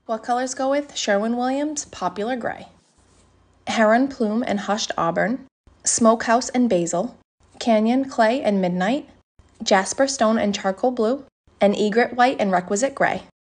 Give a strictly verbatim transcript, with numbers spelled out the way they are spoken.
What colors go with Sherwin-Williams Popular Gray? Heron Plume and Hushed Auburn, Smokehouse and Basil, Canyon Clay and Midnight, Jasper Stone and Charcoal Blue, and Egret White and Requisite Gray.